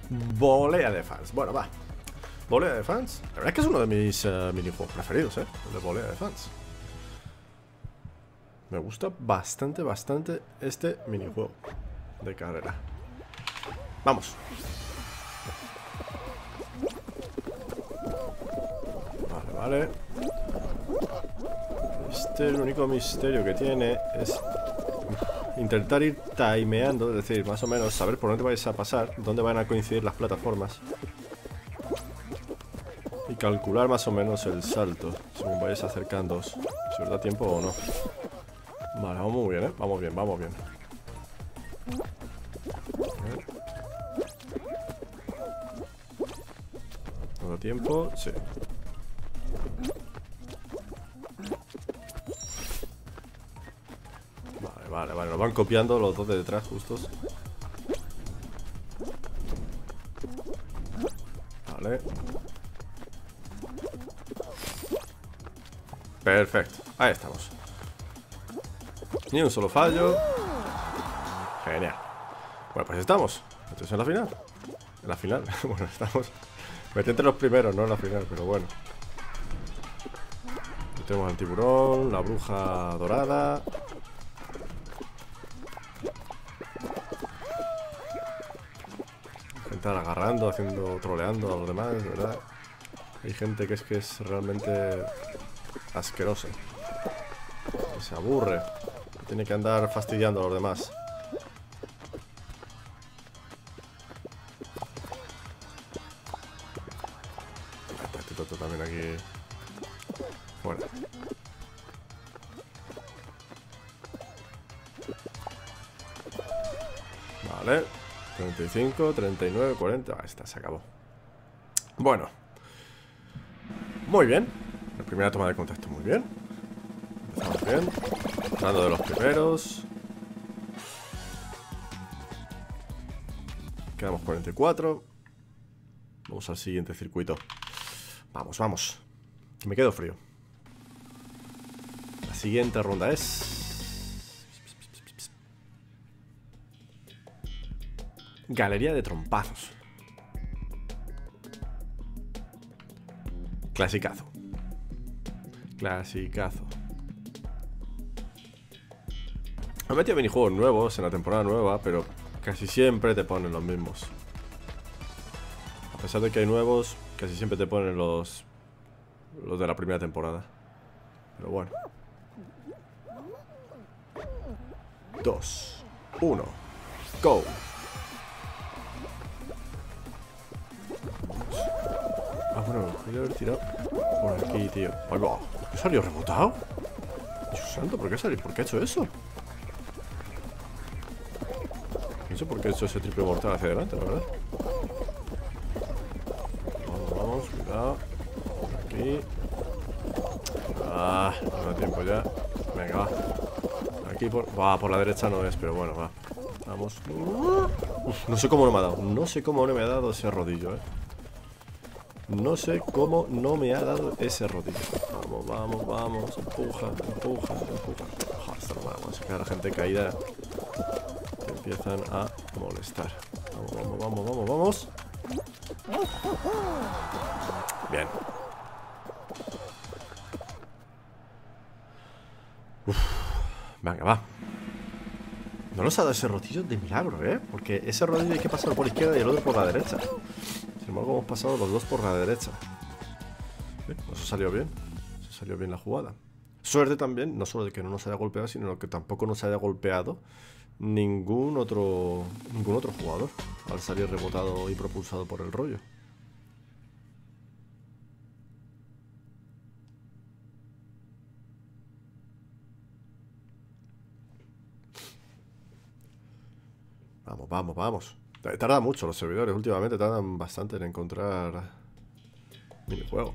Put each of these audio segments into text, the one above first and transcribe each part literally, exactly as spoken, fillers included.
Volea de fans. Bueno, va. Volea de fans. La verdad es que es uno de mis uh, minijuegos preferidos, ¿eh? El de volea de fans. Me gusta bastante, bastante este minijuego de carrera. Vamos. Vale, vale. Este, el único misterio que tiene es intentar ir timeando, es decir, más o menos saber por dónde vais a pasar, dónde van a coincidir las plataformas y calcular más o menos el salto según vayáis acercándoos, si os da tiempo o no. Vale, vamos muy bien, ¿eh? Vamos bien, vamos bien. ¿No da tiempo? Sí. Vale, vale, vale. Nos van copiando los dos de detrás justos. Vale. Perfecto. Ahí estamos. Ni un solo fallo. Genial. Bueno, pues estamos. Esto es en la final. En la final. Bueno, estamos. Metí entre los primeros, no en la final, pero bueno. Aquí tenemos al tiburón, la bruja dorada. Gente agarrando, haciendo, troleando a los demás, de verdad. Hay gente que es que es realmente asquerosa. Que se aburre. Tiene que andar fastidiando a los demás. Este tonto también aquí. Fuera. Vale. treinta y cinco, treinta y nueve, cuarenta. Ah, esta se acabó. Bueno. Muy bien. La primera toma de contacto, muy bien. Empezamos bien. Entrando de los primeros. Quedamos cuarenta y cuatro. Vamos al siguiente circuito. Vamos, vamos. Que me quedo frío. La siguiente ronda es... Galería de trompazos. Clasicazo. Clasicazo. Han metido minijuegos nuevos en la temporada nueva, pero casi siempre te ponen los mismos. A pesar de que hay nuevos, casi siempre te ponen los los de la primera temporada. Pero bueno. Dos, uno, go. Ah, bueno, voy a haber tirado por aquí, tío. Ay, va. ¿Por qué salió rebotado? Dios santo, ¿por qué salió? ¿Por qué ha hecho eso? No sé por qué he hecho ese triple mortal hacia adelante, la verdad. Vamos, vamos, cuidado. Por aquí. Ah, no da tiempo ya. Venga, va. Aquí por... Va, por la derecha no es, pero bueno, va. Vamos. Uf, no sé cómo no me ha dado. No sé cómo no me ha dado ese rodillo, eh. No sé cómo no me ha dado ese rodillo. Vamos, vamos, vamos. Empuja, empuja, empuja. Joder, esto no me vamos a quedar la gente caída. Te empiezan a molestar. Vamos, vamos, vamos, vamos, vamos. Bien. Uf. Venga, va. No nos ha dado ese rodillo de milagro, ¿eh? Porque ese rodillo hay que pasarlo por la izquierda y el otro por la derecha. Sin embargo, hemos pasado los dos por la derecha. ¿Eh? Eso salió bien. Eso salió bien la jugada. Suerte también, no solo de que no nos haya golpeado, sino que tampoco nos haya golpeado ningún otro ningún otro jugador al salir rebotado y propulsado por el rollo. Vamos, vamos, vamos. Tarda mucho los servidores, últimamente tardan bastante en encontrar minijuego.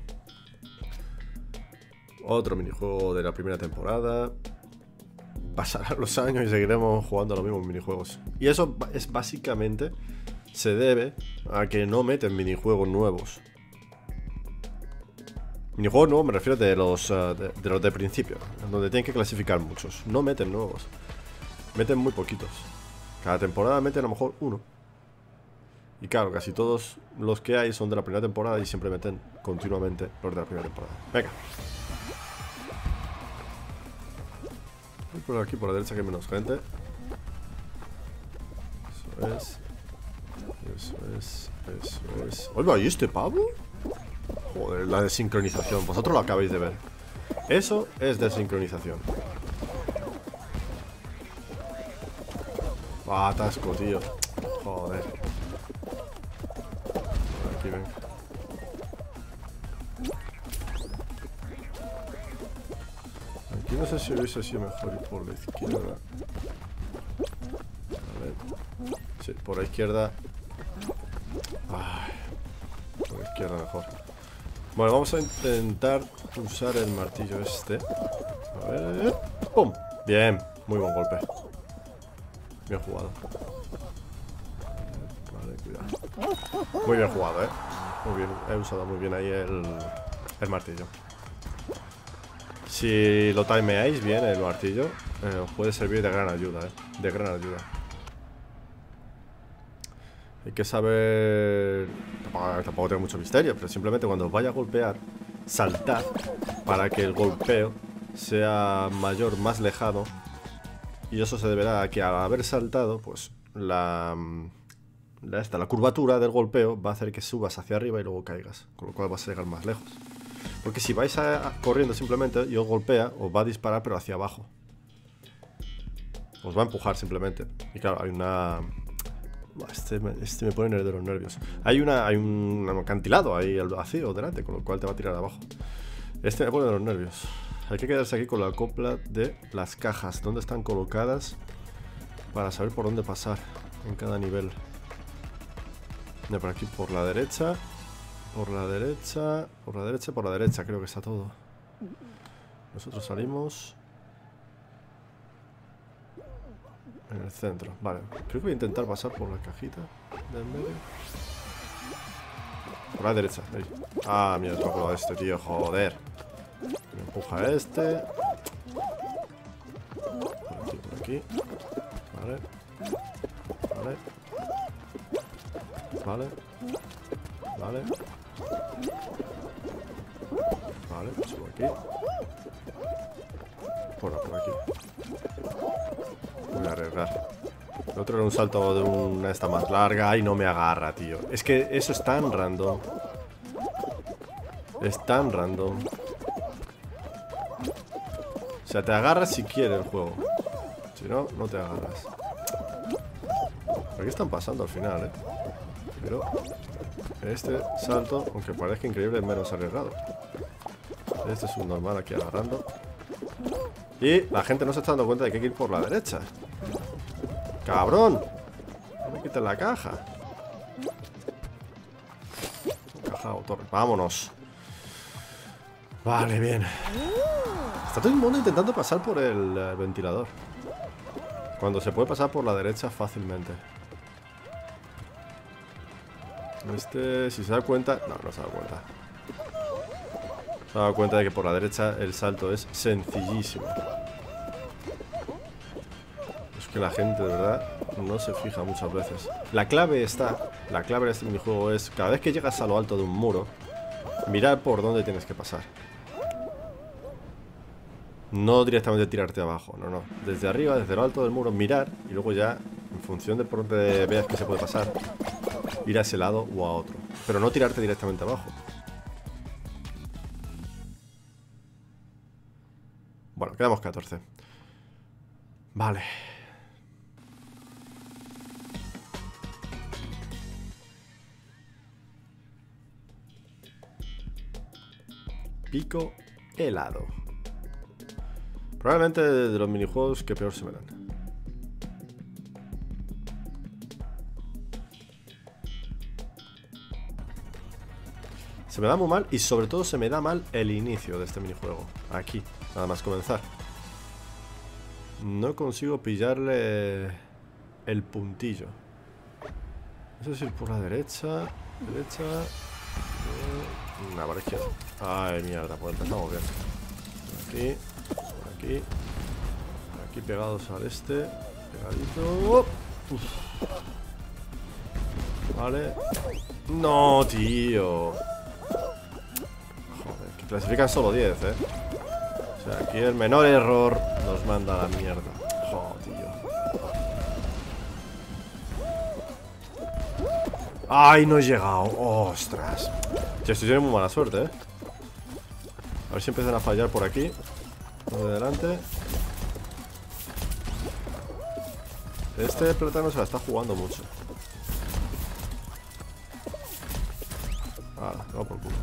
Otro minijuego de la primera temporada. Pasarán los años y seguiremos jugando a los mismos minijuegos. Y eso es básicamente, se debe a que no meten minijuegos nuevos. Minijuegos nuevos me refiero de los, uh, de, de los de principio, donde tienen que clasificar muchos. No meten nuevos. Meten muy poquitos. Cada temporada meten a lo mejor uno. Y claro, casi todos los que hay son de la primera temporada y siempre meten continuamente los de la primera temporada. Venga. Voy por aquí, por la derecha, que hay menos gente. Eso es. Eso es. Eso es. Oiga, ¿y este pavo? Joder, la desincronización. Vosotros lo acabáis de ver. Eso es desincronización. Ah, atasco, tío. Joder. Aquí, venga. Aquí no sé si hubiese sido mejor ir por la izquierda. A ver. Sí, por la izquierda. Ay, por la izquierda mejor. Bueno, vamos a intentar usar el martillo este. A ver. ¡Pum! Bien, muy buen golpe. Bien jugado. Vale, cuidado. Muy bien jugado, eh. Muy bien, he usado muy bien ahí el, el martillo. Si lo timeáis bien el martillo, eh, os puede servir de gran ayuda, eh. De gran ayuda. Hay que saber... Tampoco, tampoco tiene mucho misterio, pero simplemente cuando os vaya a golpear, saltar para que el golpeo sea mayor, más lejano. Y eso se deberá a que al haber saltado, pues la, la, esta, la curvatura del golpeo va a hacer que subas hacia arriba y luego caigas, con lo cual vas a llegar más lejos. Porque si vais a, a, corriendo simplemente y os golpea, os va a disparar pero hacia abajo. Os va a empujar simplemente. Y claro, hay una... Este me, este me pone de los nervios. Hay una hay un acantilado ahí al vacío delante, con lo cual te va a tirar abajo. Este me pone de los nervios. Hay que quedarse aquí con la copla de las cajas, dónde están colocadas, para saber por dónde pasar en cada nivel. Mira, por aquí, por la derecha, por la derecha, por la derecha, por la derecha, creo que está todo. Nosotros salimos en el centro. Vale, creo que voy a intentar pasar por la cajita del medio. Por la derecha, ahí. Ah, mira, se me ha colado este, tío, joder. Me empuja este. Por aquí, por aquí. Vale. Vale. Vale. Vale. Vale, subo aquí. Por, por aquí. Voy a arriesgar. El otro era un salto de una esta más larga y no me agarra, tío. Es que eso es tan random. Es tan random. O sea, te agarras si quiere el juego. Si no, no te agarras. ¿Por qué están pasando al final, eh? Pero este salto, aunque parezca increíble, es menos arriesgado. Este es un normal aquí agarrando. Y la gente no se está dando cuenta de que hay que ir por la derecha. ¡Cabrón! No me quites la caja. Caja o torre. Vámonos. Vale, bien. Está todo el mundo intentando pasar por el eh, ventilador, cuando se puede pasar por la derecha fácilmente. Este, si se da cuenta... No, no se da cuenta. Se ha dado cuenta de que por la derecha el salto es sencillísimo. Es que la gente, de verdad, no se fija muchas veces. La clave está... La clave de este minijuego es, cada vez que llegas a lo alto de un muro, mirar por dónde tienes que pasar. No directamente tirarte abajo, no, no. Desde arriba, desde lo alto del muro, mirar y luego ya, en función de por dónde veas que se puede pasar, ir a ese lado o a otro. Pero no tirarte directamente abajo. Bueno, quedamos catorce. Vale. Pico helado. Probablemente de los minijuegos que peor se me dan. Se me da muy mal y sobre todo se me da mal el inicio de este minijuego. Aquí, nada más comenzar. No consigo pillarle el puntillo. No sé si ir por la derecha. Derecha. Una por la izquierda. Ay, mierda, pues empezamos bien. Por aquí. Por aquí. Por aquí pegados al este. Pegadito. Uf. Vale. No, tío. Joder, que clasifican solo diez, eh. O sea, aquí el menor error nos manda a la mierda. Joder, tío. Ay, no he llegado. Ostras. Yo estoy teniendo muy mala suerte, eh. A ver si empiezan a fallar por aquí. Por delante. Este plátano se la está jugando mucho. Ah, va por culo.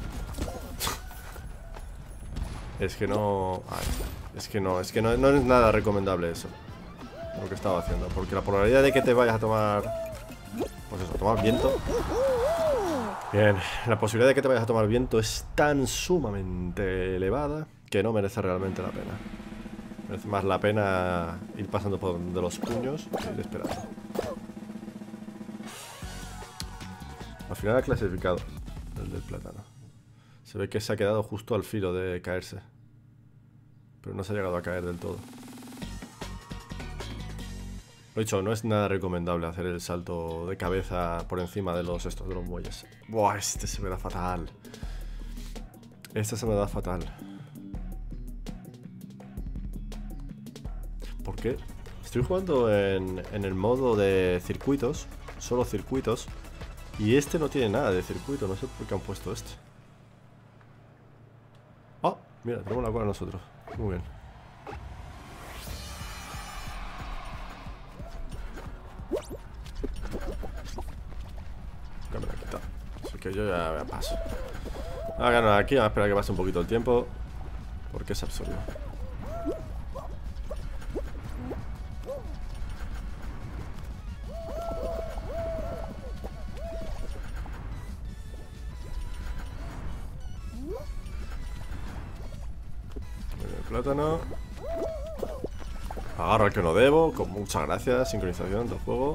Es que no... Ay, es que no, es que no, no es nada recomendable eso. Lo que estaba haciendo. Porque la probabilidad de que te vayas a tomar... Pues eso, tomar viento. Bien, la posibilidad de que te vayas a tomar viento es tan sumamente elevada que no merece realmente la pena. Merece más la pena ir pasando por de los puños que ir esperando. Al final ha clasificado el del plátano. Se ve que se ha quedado justo al filo de caerse. Pero no se ha llegado a caer del todo. Lo dicho, no es nada recomendable hacer el salto de cabeza por encima de los estos de los muelles. Buah, este se me da fatal. Este se me da fatal. ¿Por qué? Estoy jugando en, en el modo de circuitos. Solo circuitos. Y este no tiene nada de circuito. No sé por qué han puesto este. Ah, mira, tenemos la cola nosotros. Muy bien. Ya me la he quitado. Así que yo ya me paso. Ah, no, aquí vamos a esperar a que pase un poquito el tiempo. Porque es absurdo. Plátano. Agarro al que no debo. Con muchas gracias. Sincronización del juego.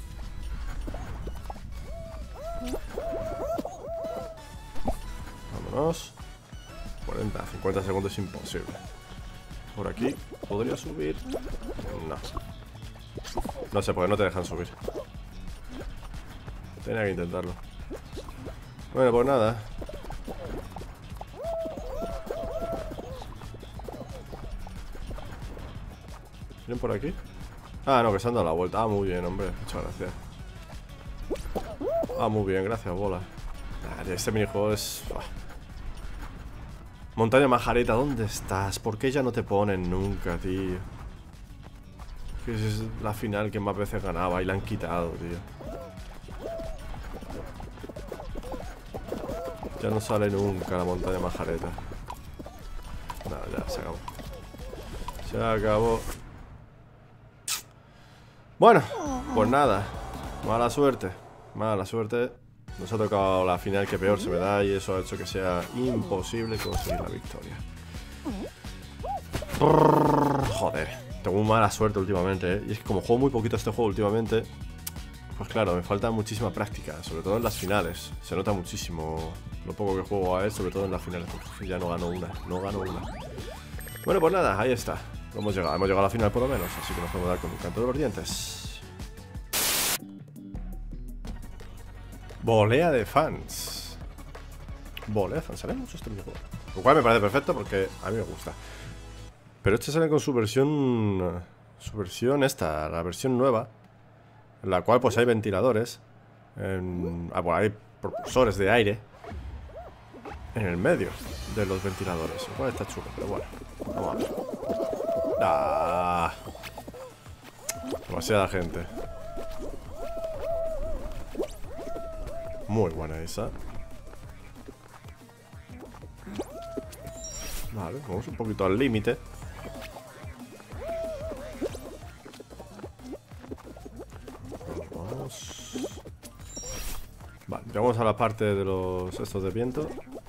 Vámonos. cuarenta, cincuenta segundos es imposible. Por aquí. ¿Podría subir? No. No sé, porque no te dejan subir. Tenía que intentarlo. Bueno, pues nada. ¿Vienen por aquí? Ah, no, que se han dado la vuelta. Ah, muy bien, hombre. Muchas gracias. Ah, muy bien, gracias, bola. Ah, este minijuego es... Bah. Montaña Majareta, ¿dónde estás? ¿Por qué ya no te ponen nunca, tío? Que es la final que más veces ganaba y la han quitado, tío. Ya no sale nunca la Montaña Majareta. Nada, ya se acabó. Se acabó. Bueno, pues nada. Mala suerte. Mala suerte. Nos ha tocado la final que peor se me da y eso ha hecho que sea imposible conseguir la victoria. Brrr, joder, tengo muy mala suerte últimamente, ¿eh? Y es que como juego muy poquito este juego últimamente, pues claro, me falta muchísima práctica, sobre todo en las finales. Se nota muchísimo lo poco que juego a él, sobre todo en las finales, porque ya no gano una, no gano una. Bueno, pues nada, ahí está. Hemos llegado, hemos llegado a la final por lo menos, así que nos podemos dar con un canto de los dientes. Volea de fans. Volea de fans, sale mucho este minijuego. Lo cual me parece perfecto porque a mí me gusta. Pero este sale con su versión... Su versión esta, la versión nueva. En la cual pues hay ventiladores. En, ah, bueno, hay propulsores de aire en el medio de los ventiladores. Igual está chulo, pero bueno. Vamos a ver. Ah, demasiada gente. Muy buena esa. Vale, vamos un poquito al límite. Vamos. Vale, llegamos a la parte de los estos de viento.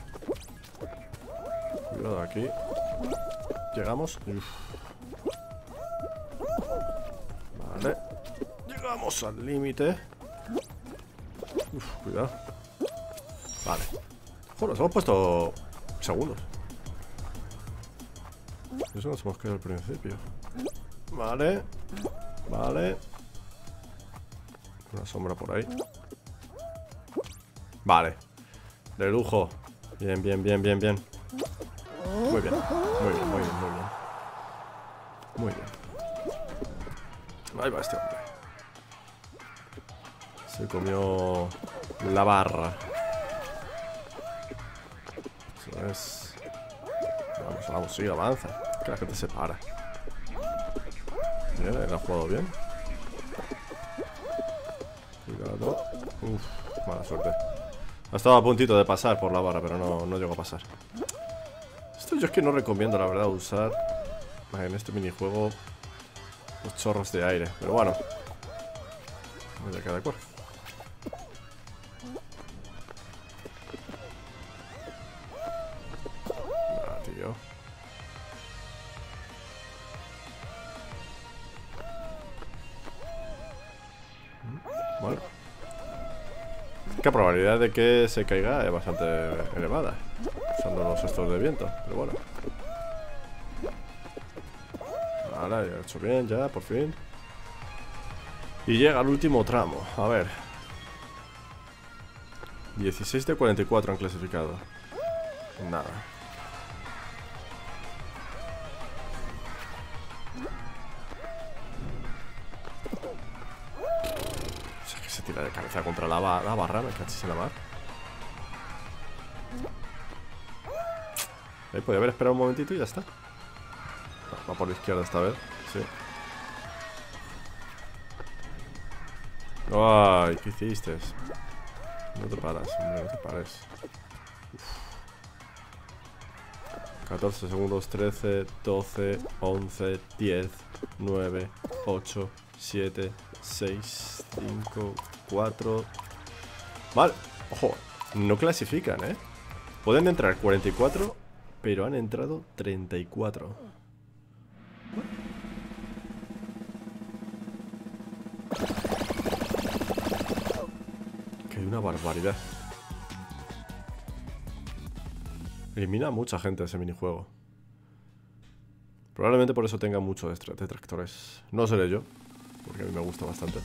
Cuidado aquí. Llegamos. Uf. Vale. Llegamos al límite. Uf, cuidado. Vale. Joder, nos hemos puesto segundos. Eso nos hemos quedado al principio. Vale. Vale. Una sombra por ahí. Vale. De lujo. Bien, bien, bien, bien, bien. Muy bien, muy bien, muy bien, muy bien. Muy bien. Ahí va este hombre. Se comió la barra. Eso es. Vamos, vamos, sí, avanza. Que la gente se para. Bien, él ha jugado bien. Cuidado. Uf, mala suerte. Ha estado a puntito de pasar por la barra, pero no, no llegó a pasar. Esto yo es que no recomiendo, la verdad, usar en este minijuego los chorros de aire. Pero bueno, de cada cual. Ah, tío. Bueno, la probabilidad de que se caiga es bastante elevada usando los estos de viento, pero bueno. Vale, ya he hecho bien, ya, por fin. Y llega el último tramo, a ver. dieciséis de cuarenta y cuatro han clasificado. Nada. O sea, que se tira de cabeza contra la, ba la barra, me cachis en la mar. Ahí podía haber esperado un momentito y ya está. Va por la izquierda esta vez, sí. Ay, ¿qué hiciste? No te paras, hombre, no te pares. Uf. catorce segundos, trece, doce, once, diez, nueve, ocho, siete, seis, cinco, cuatro. Vale, ojo, no clasifican, ¿eh? Pueden entrar cuarenta y cuatro, pero han entrado treinta y cuatro. Que hay una barbaridad. Elimina a mucha gente ese minijuego. Probablemente por eso tenga muchos detractores. No seré yo, porque a mí me gusta bastante.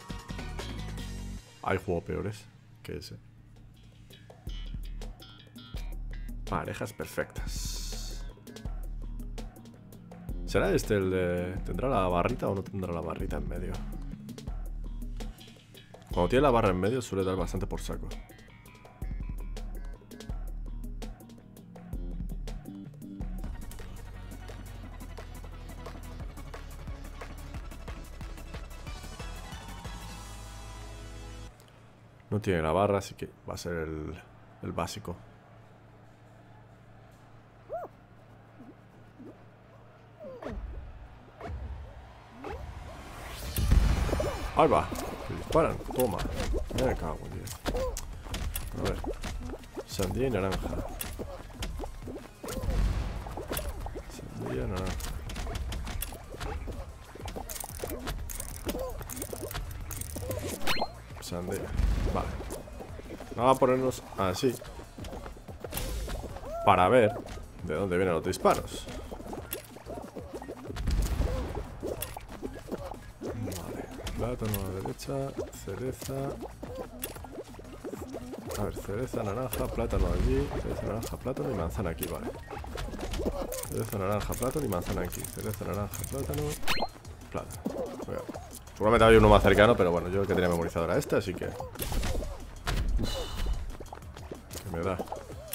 Hay juegos peores que ese. Parejas perfectas. ¿Será este el de... ¿Tendrá la barrita o no tendrá la barrita en medio? Cuando tiene la barra en medio suele dar bastante por saco. No tiene la barra, así que va a ser el, el básico. Ahí va. Se disparan. Toma. Me cago, tío. A ver. Sandía y naranja. Sandía y naranja. Sandía. Vale. Vamos a ponernos así. Para ver de dónde vienen los disparos. Plátano a la derecha, cereza. A ver, cereza, naranja, plátano allí, cereza, naranja, plátano y manzana aquí, vale. Cereza, naranja, plátano y manzana aquí. Cereza, naranja, plátano, plátano. Bueno, seguramente había uno más cercano, pero bueno, yo el que tenía memorizado era este, así que... Uf, ¿qué me da?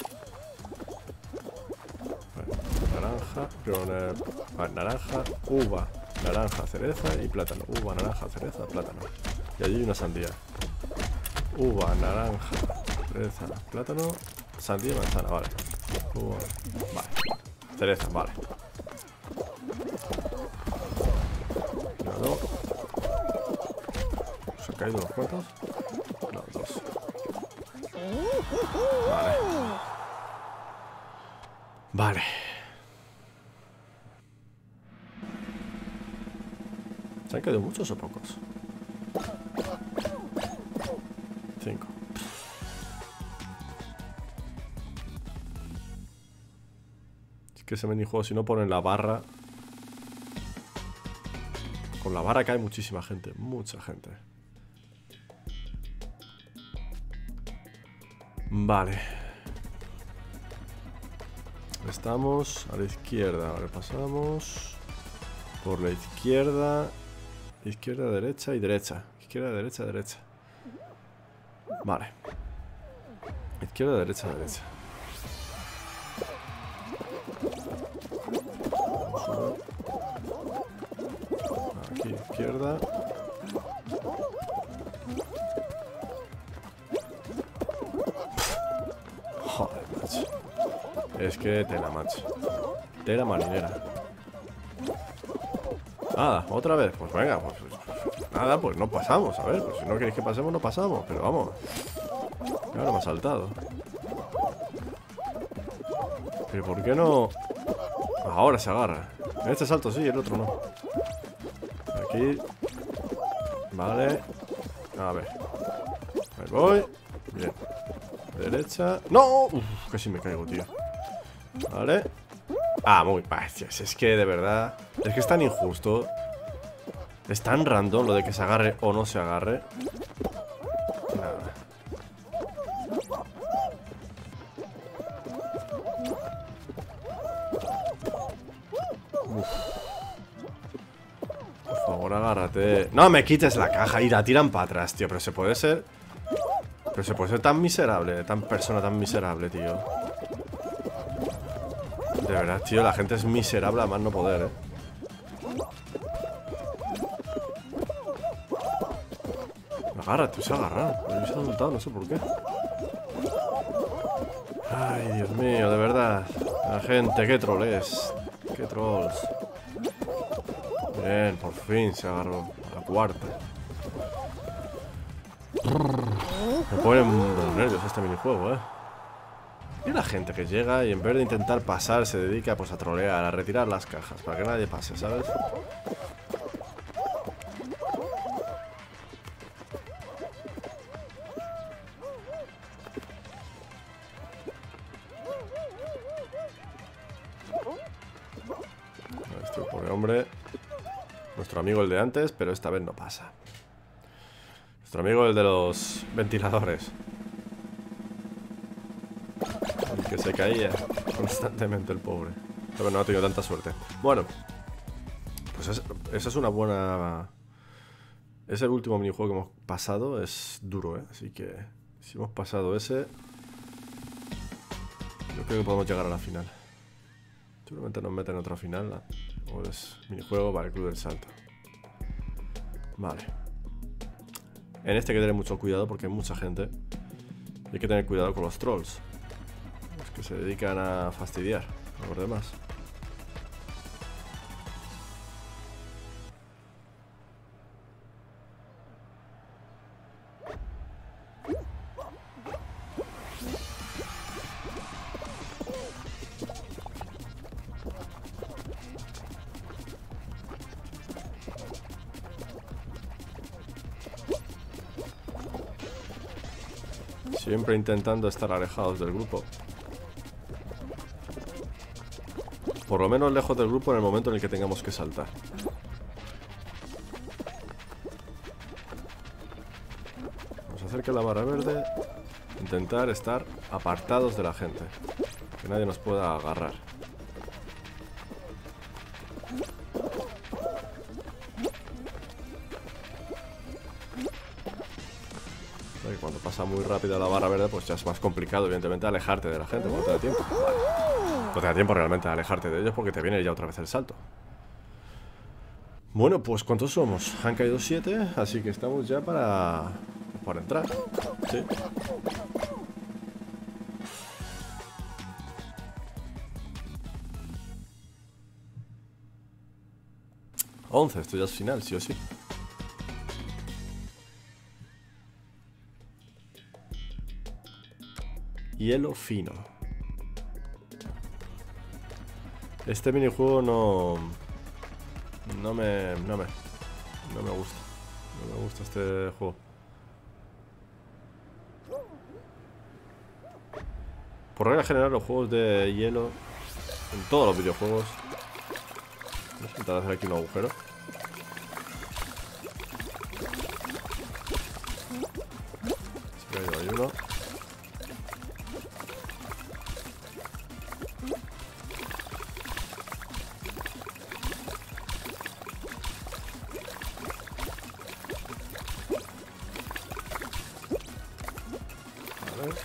Vale, naranja, pero, vale, naranja, uva. Naranja, cereza y plátano. Uva, naranja, cereza, plátano. Y allí hay una sandía. Uva, naranja, cereza, plátano, sandía y manzana, vale. Uva, vale. Cereza, vale. Cuidado. ¿Se han caído unos cuantos? No, dos. Vale. Vale. ¿Se han caído muchos o pocos? Cinco. Es que ese minijuego, si no ponen la barra... Con la barra cae muchísima gente. Mucha gente. Vale. Estamos a la izquierda. Vale, pasamos por la izquierda. Izquierda, derecha y derecha. Izquierda, derecha, derecha. Vale. Izquierda, derecha, derecha. Aquí, izquierda. Joder, macho. Es que tela, macho. Tela marinera. Nada, otra vez. Pues venga, pues, pues nada, pues no pasamos. A ver, pues si no queréis que pasemos, no pasamos. Pero vamos. Ahora me ha saltado. Pero ¿por qué no? Ahora se agarra. En este salto sí, el otro no. Aquí. Vale. A ver. Ahí voy. Bien. Derecha. ¡No! Uf, casi me caigo, tío. Vale. Ah, muy... Ay, es que de verdad... Es que es tan injusto. Es tan random lo de que se agarre o no se agarre. Nada. Uf. Por favor, agárrate. No me quites la caja y la tiran para atrás, tío. Pero se puede ser... Pero se puede ser tan miserable. Tan persona tan miserable, tío. De verdad, tío, la gente es miserable a más no poder, eh. Agárrate, se ha agarrado. Me se ha soltado, no sé por qué. Ay, Dios mío, de verdad. La gente, qué troll es. Qué trolls. Bien, por fin se agarró. A la cuarta. Me ponen los nervios este minijuego, eh. Y la gente que llega y en vez de intentar pasar se dedica pues a trolear, a retirar las cajas para que nadie pase, ¿sabes? Este pobre hombre, nuestro amigo el de antes, pero esta vez no pasa. Nuestro amigo el de los ventiladores. El que se caía constantemente el pobre. Pero no ha tenido tanta suerte. Bueno, pues es, esa es una buena... Es el último minijuego que hemos pasado. Es duro, ¿eh? Así que si hemos pasado ese, yo creo que podemos llegar a la final. Seguramente nos meten en otra final, ¿no? O es minijuego para el Club del Salto. Vale. En este hay que tener mucho cuidado porque hay mucha gente. Y hay que tener cuidado con los trolls, los que se dedican a fastidiar a los demás. Siempre intentando estar alejados del grupo. Por lo menos lejos del grupo en el momento en el que tengamos que saltar. Nos acerca la barra verde. Intentar estar apartados de la gente. Que nadie nos pueda agarrar. Cuando pasa muy rápido la barra verde, pues ya es más complicado, evidentemente, alejarte de la gente. No te da tiempo. Vale. No te da tiempo realmente a alejarte de ellos porque te viene ya otra vez el salto. Bueno, pues ¿cuántos somos? Han caído siete, así que estamos ya para, para entrar. Sí. once, esto ya es final, sí o sí. Hielo fino. Este minijuego no... No me... No me... No me gusta. No me gusta este juego. Por regla general, los juegos de hielo, en todos los videojuegos... Vamos a intentar hacer aquí un agujero. Sí, ahí hay uno. ver.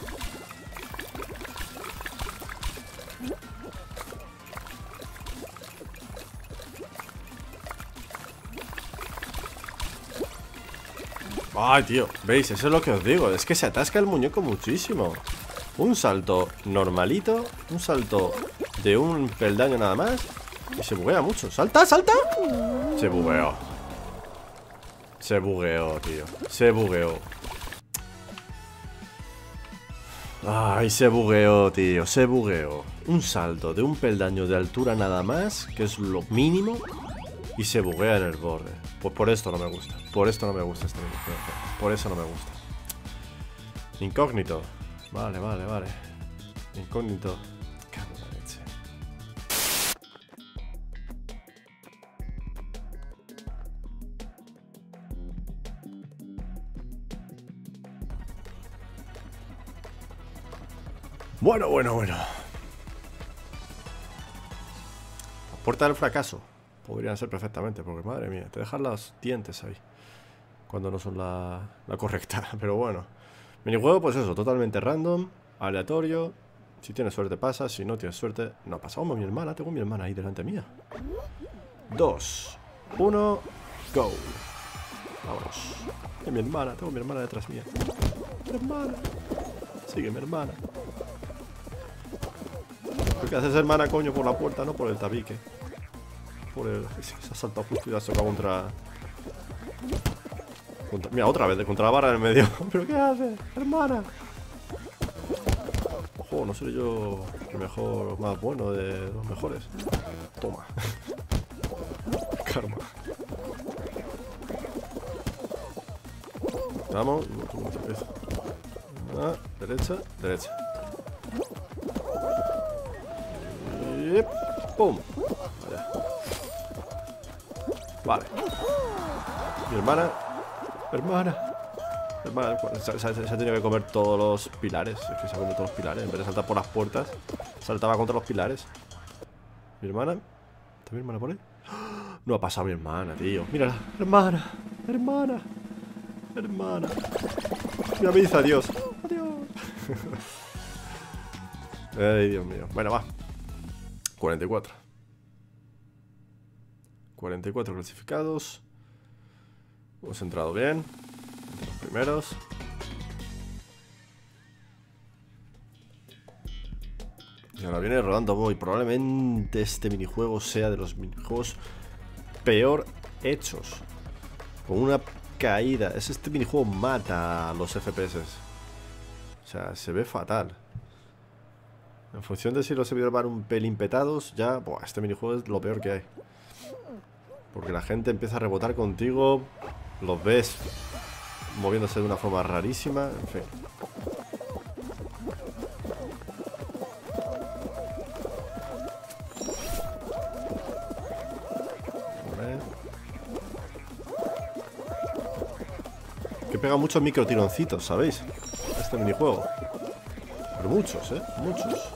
Ay, tío, ¿veis? Eso es lo que os digo. Es que se atasca el muñeco muchísimo. Un salto normalito, un salto de un peldaño nada más, y se buguea mucho. ¡Salta, salta! Se bugueó. Se bugueó, tío. Se bugueó. Ay, se bugueó, tío. Se bugueó. Un salto de un peldaño de altura nada más, que es lo mínimo, y se buguea en el borde. Pues por esto no me gusta. Por esto no me gusta este videojuego. Por eso no me gusta. Incógnito. Vale, vale, vale. Incógnito. Cago en la leche. Bueno, bueno, bueno. La puerta del fracaso. Podrían ser perfectamente, porque madre mía, te dejan los dientes ahí cuando no son la, la correcta. Pero bueno. Minijuego, pues eso, totalmente random, aleatorio. Si tienes suerte pasa, si no tienes suerte no pasa. Vamos, mi hermana, tengo a mi hermana ahí delante mía. Dos, uno, go. Vámonos. Es mi hermana, tengo a mi hermana detrás mía. Mi hermana. Sigue mi hermana. ¿Qué haces, hermana, coño? Por la puerta, no por el tabique. Por el... Se ha saltado justo y ha tocado contra... contra... Mira, otra vez, contra la barra en el medio. ¿Pero qué haces, hermana? Ojo, no seré yo el mejor, más bueno de los mejores. Toma. Karma. Vamos. Ah, derecha, derecha. Y ¡pum! Allá. Vale. Mi hermana. Hermana. Hermana. Se, se, se ha tenido que comer todos los pilares. Es que se ha comido todos los pilares. En vez de saltar por las puertas, saltaba contra los pilares. Mi hermana. ¿Está mi hermana por ahí? No ha pasado mi hermana, tío. Mírala. Hermana. Hermana. Hermana. Mira, me dice adiós. Adiós. Ay, Dios mío. Bueno, va. cuarenta y cuatro. cuarenta y cuatro clasificados. Hemos entrado bien. Los primeros. Y ahora viene rodando Boy. Probablemente este minijuego sea de los minijuegos peor hechos. Con una caída. Es este minijuego mata a los F P S. O sea, se ve fatal. En función de si los servidores van un pelín petados, ya, buah, este minijuego es lo peor que hay. Porque la gente empieza a rebotar contigo, los ves moviéndose de una forma rarísima, en fin. Vale. Que pega muchos micro tironcitos, ¿sabéis? Este minijuego. Pero muchos, ¿eh? Muchos.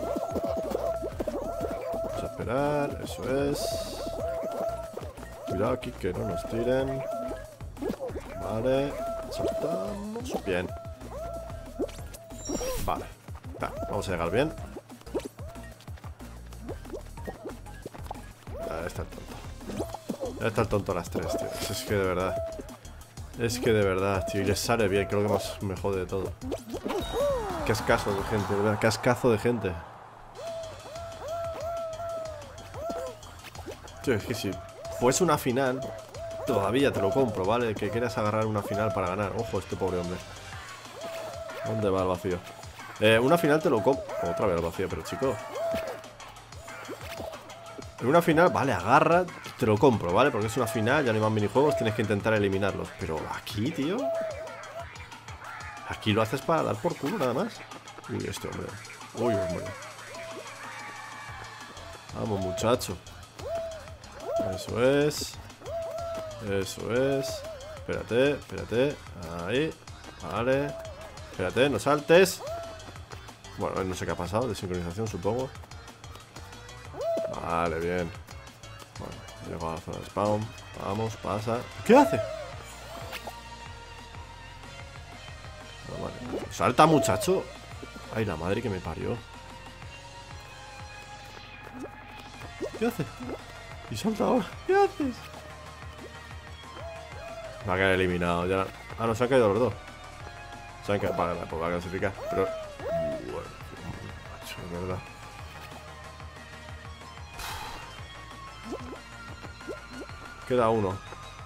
Vamos a esperar, eso es. Cuidado aquí que no nos tiren. Vale. Saltamos. Bien. Vale. Va, vamos a llegar bien. Ahí está el tonto. Ahí está el tonto a las tres, tío. Es que de verdad. Es que de verdad, tío. Y les sale bien, creo que más me jode de todo. Cascazo de gente, ¿verdad? Cascazo de gente. Tío, es que si fuese una final, todavía te lo compro, ¿vale? Que quieras agarrar una final para ganar. Ojo, este pobre hombre. ¿Dónde va el vacío? Eh, una final te lo compro. Otra vez el vacío, pero chico. En una final, vale, agarra, te lo compro, ¿vale? Porque es una final, ya no hay más minijuegos, tienes que intentar eliminarlos. Pero aquí, tío. Aquí lo haces para dar por culo, nada más. Uy, este hombre. Uy, hombre. Vamos, muchacho. Eso es. Eso es. Espérate, espérate. Ahí. Vale. Espérate, no saltes. Bueno, no sé qué ha pasado. De sincronización, supongo. Vale, bien. Bueno, llego a la zona de spawn. Vamos, pasa. ¿Qué hace? Ah, vale. Salta, muchacho. Ay, la madre que me parió. ¿Qué haces? Y salta ahora. ¿Qué haces? Va a quedar eliminado. Ya... Ah, no, se han caído los dos. Se han caído. Vale, pues va a clasificar. Pero... Bueno, macho, de verdad. Queda uno.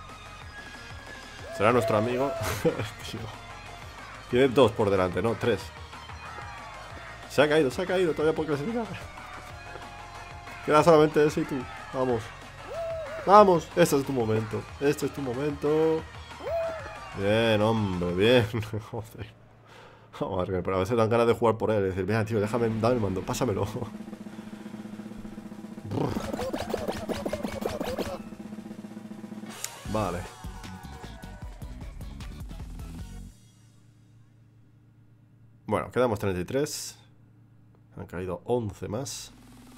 ¿Será nuestro amigo? Tío. Tiene dos por delante, no, tres. Se ha caído, se ha caído, todavía puede clasificar. Queda solamente ese y tú. Vamos. Vamos, este es tu momento. Este es tu momento. Bien, hombre, bien. Joder. Joder, pero a veces dan ganas de jugar por él. Es decir, mira, tío, déjame dar el mando, pásamelo. Vale. Bueno, quedamos treinta y tres. Han caído once más.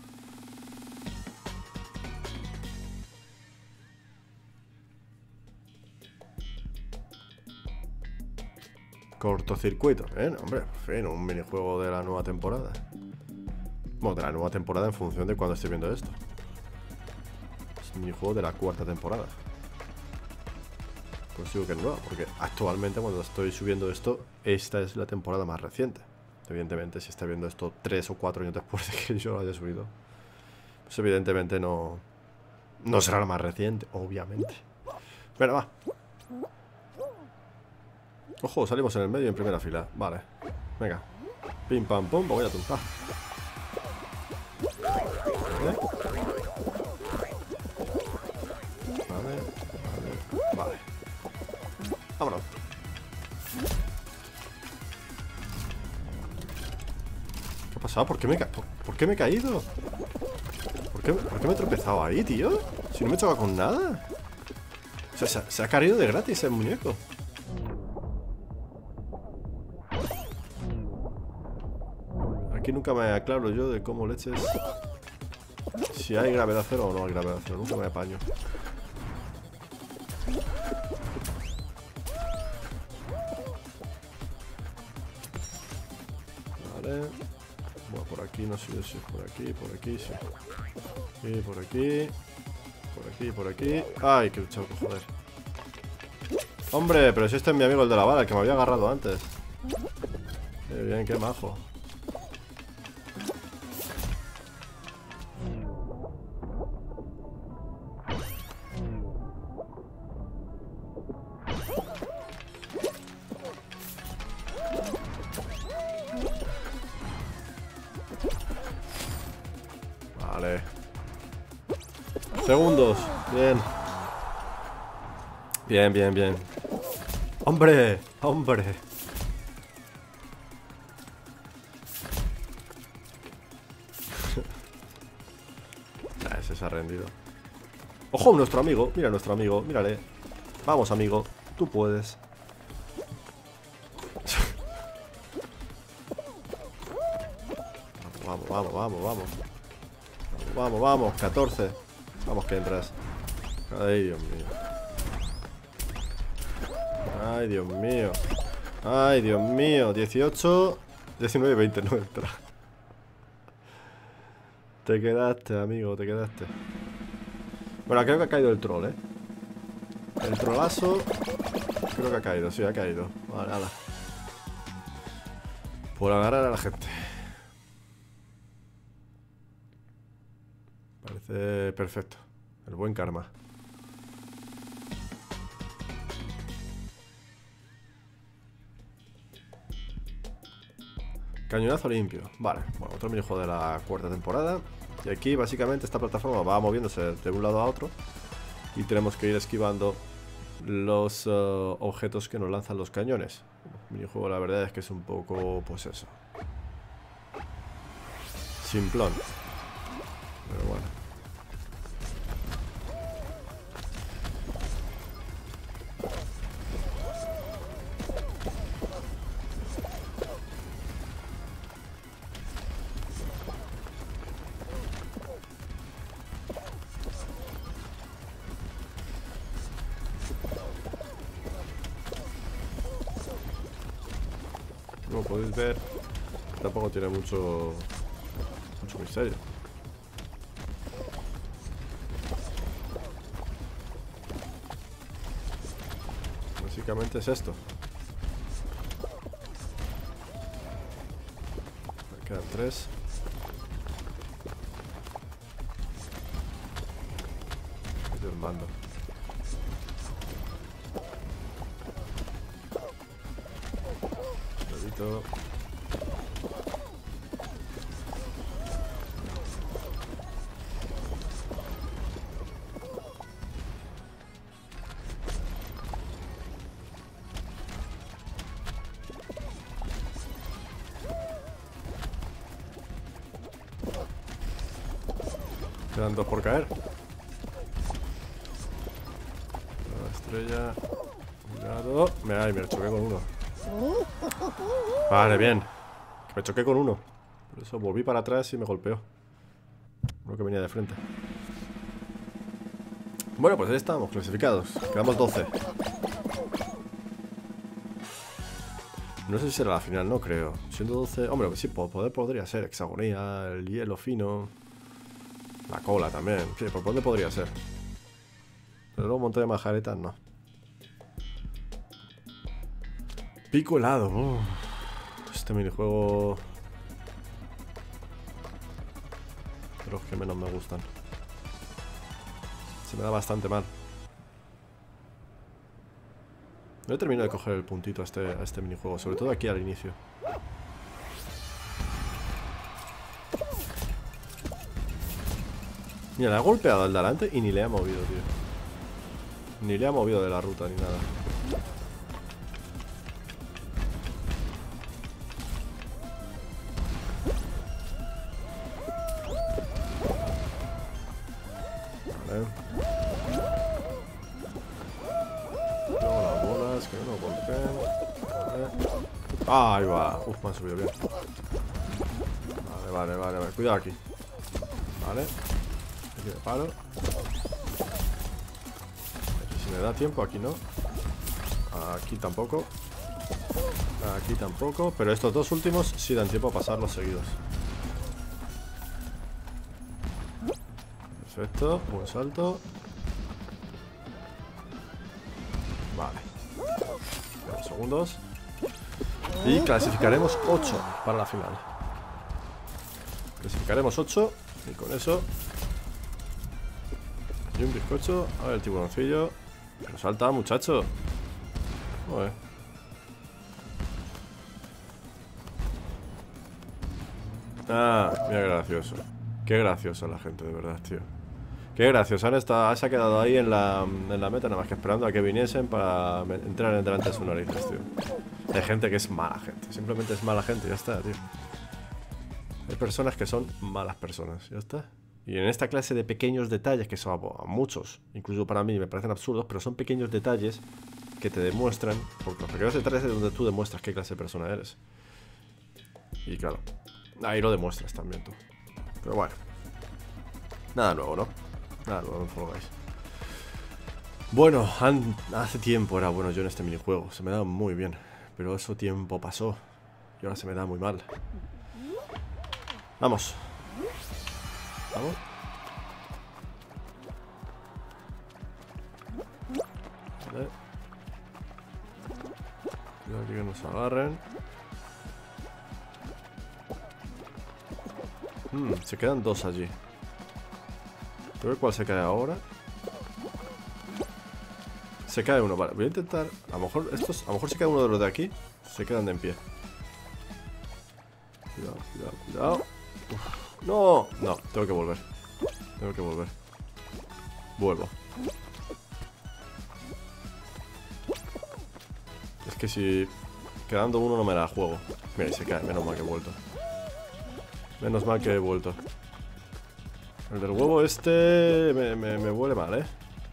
Cortocircuito. Bien, hombre, por fin, un minijuego de la nueva temporada. Bueno, de la nueva temporada en función de cuando esté viendo esto. Es un minijuego de la cuarta temporada. Pues digo que no, porque actualmente cuando estoy subiendo esto, esta es la temporada más reciente. Evidentemente, si está viendo esto tres o cuatro años después de que yo lo haya subido, pues evidentemente no, no será la más reciente, obviamente. Bueno, va. Ojo, salimos en el medio en primera fila. Vale, venga. Pim, pam, pum, voy a tumbar. Vale. Vale, vale, vale. Vámonos. ¿Qué ha pasado? ¿Por qué me, ca por, ¿por qué me he caído? ¿Por qué, ¿Por qué me he tropezado ahí, tío? Si no me he chocado con nada. O sea, se, se ha caído de gratis el muñeco. Aquí nunca me aclaro yo de cómo leches... Si hay gravedad cero o no hay gravedad cero. Nunca me apaño. Vale. Bueno, por aquí no sé si es por aquí, por aquí, sí. Y por aquí. Por aquí, por aquí. Ay, qué choco, joder. Hombre, pero si este es mi amigo el de la bala, el que me había agarrado antes. Qué bien, qué majo. Vale. Segundos. Bien. Bien, bien, bien. ¡Hombre! ¡Hombre! Ah, ese se ha rendido. ¡Ojo! Nuestro amigo. Mira nuestro amigo. Mírale. Vamos, amigo. Tú puedes. Vamos, vamos, vamos, vamos. Vamos, vamos. catorce. Vamos que entras. Ay, Dios mío. Ay, Dios mío. Ay, Dios mío. dieciocho, diecinueve, veinte. No entra. Te quedaste, amigo. Te quedaste. Bueno, creo que ha caído el troll, ¿eh? El trolazo. Creo que ha caído. Sí, ha caído. Vale, ala. Por agarrar a la gente. Parece perfecto. El buen karma. Cañonazo limpio. Vale, bueno, otro minijuego de la cuarta temporada. Y aquí básicamente esta plataforma va moviéndose de un lado a otro. Y tenemos que ir esquivando los uh, objetos que nos lanzan los cañones. El minijuego la verdad es que es un poco, pues eso, simplón. Pero bueno. Como podéis ver, tampoco tiene mucho, mucho misterio. Básicamente es esto. Me quedan tres. Yo el mando. Levito. Quedan dos por caer. La estrella. Cuidado. Me, ay, me choqué con uno. Vale, bien. Que me choqué con uno. Por eso volví para atrás y me golpeó. Uno que venía de frente. Bueno, pues ahí estamos, clasificados. Quedamos doce. No sé si será la final, no creo. Siendo doce... Hombre, sí, poder podría ser. Hexagonía, el hielo fino... La cola también. Sí, ¿por dónde podría ser? Pero luego montaña de majaretas, no. Pico helado. Uh, este minijuego... de los que menos me gustan. Se me da bastante mal. No he terminado de coger el puntito a este, a este minijuego. Sobre todo aquí al inicio. Mira, le ha golpeado al de adelante y ni le ha movido, tío. Ni le ha movido de la ruta ni nada. Vale. Luego las bolas, que no golpeen. Vale. Ah, ahí va. Uf, me han subido bien. Vale, vale, vale, vale. Cuidado aquí. Vale. Aquí me paro. Aquí si me da tiempo, aquí no. Aquí tampoco. Aquí tampoco. Pero estos dos últimos sí dan tiempo a pasarlos seguidos. Perfecto. Buen salto. Vale. Dos segundos. Y clasificaremos ocho para la final. Clasificaremos ocho. Y con eso... Y un bizcocho. A ver el tiburoncillo. Pero salta, muchacho. Joder. Ah, mira qué gracioso. Qué graciosa la gente, de verdad, tío. Qué gracioso. Han estado, se ha quedado ahí en la, en la meta, nada más que esperando a que viniesen para entrar en delante de sus narices, tío. Hay gente que es mala gente. Simplemente es mala gente, ya está, tío. Hay personas que son malas personas, ya está. Y en esta clase de pequeños detalles, que son a muchos, incluso para mí me parecen absurdos, pero son pequeños detalles que te demuestran, porque los pequeños detalles es donde tú demuestras qué clase de persona eres. Y claro, ahí lo demuestras también tú. Pero bueno, nada nuevo, ¿no? Nada nuevo en Fall Guys. Bueno, han, hace tiempo era bueno yo en este minijuego, se me daba muy bien, pero eso tiempo pasó y ahora se me da muy mal. Vamos. Vamos. Vale. Cuidado que nos agarren. Hmm, se quedan dos allí. A ver cuál se cae ahora. Se cae uno, vale. Voy a intentar. A lo mejor estos. A lo mejor se cae uno de los de aquí. Se quedan de en pie. Cuidado, cuidado, cuidado. Uf. No, no, tengo que volver. Tengo que volver. Vuelvo. Es que si quedando uno no me la juego. Mira, y se cae, menos mal que he vuelto. Menos mal que he vuelto. El del huevo este me, me, me huele mal, ¿eh?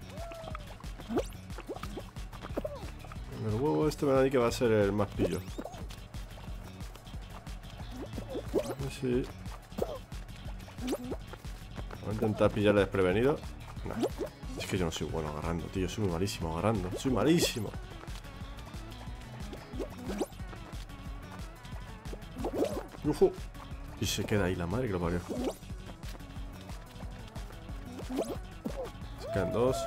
El del huevo este me da a mí que va a ser el más pillo. Sí. Voy a intentar pillarle desprevenido. Nah, es que yo no soy bueno agarrando, tío. Soy muy malísimo agarrando. Soy malísimo. Ujú. Y se queda ahí la madre que lo parió. Se quedan dos.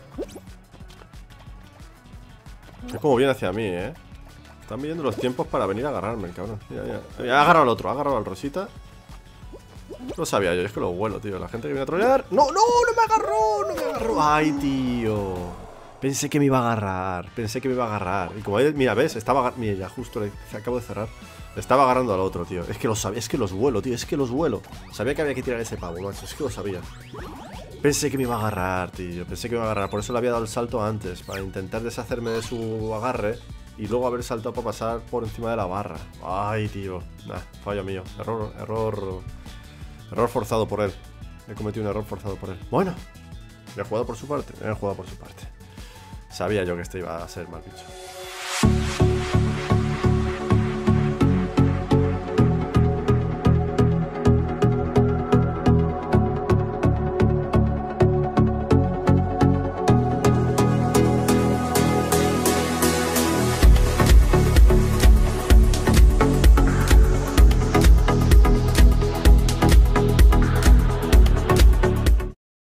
Es como viene hacia mí, eh. Están midiendo los tiempos para venir a agarrarme, el cabrón. Mira, mira. Ha agarrado al otro, ha agarrado al Rosita. Lo sabía yo, es que lo vuelo, tío. La gente que viene a trolear. ¡No, no! ¡No me agarró! ¡No me agarró! ¡Ay, tío! Pensé que me iba a agarrar. Pensé que me iba a agarrar. Y como, mira, ¿ves? Estaba... Mira, ya justo le acabo de cerrar. Le estaba agarrando al otro, tío. Es que los sabía. Es que los vuelo, tío. Es que los vuelo. Sabía que había que tirar ese pavo, macho. Es que lo sabía. Pensé que me iba a agarrar, tío. Pensé que me iba a agarrar. Por eso le había dado el salto antes. Para intentar deshacerme de su agarre. Y luego haber saltado para pasar por encima de la barra. Ay, tío. Nah, fallo mío. Error, error... Error forzado por él. He cometido un error forzado por él. Bueno, ¿me ha jugado por su parte? Me ha jugado por su parte. Sabía yo que este iba a ser mal bicho.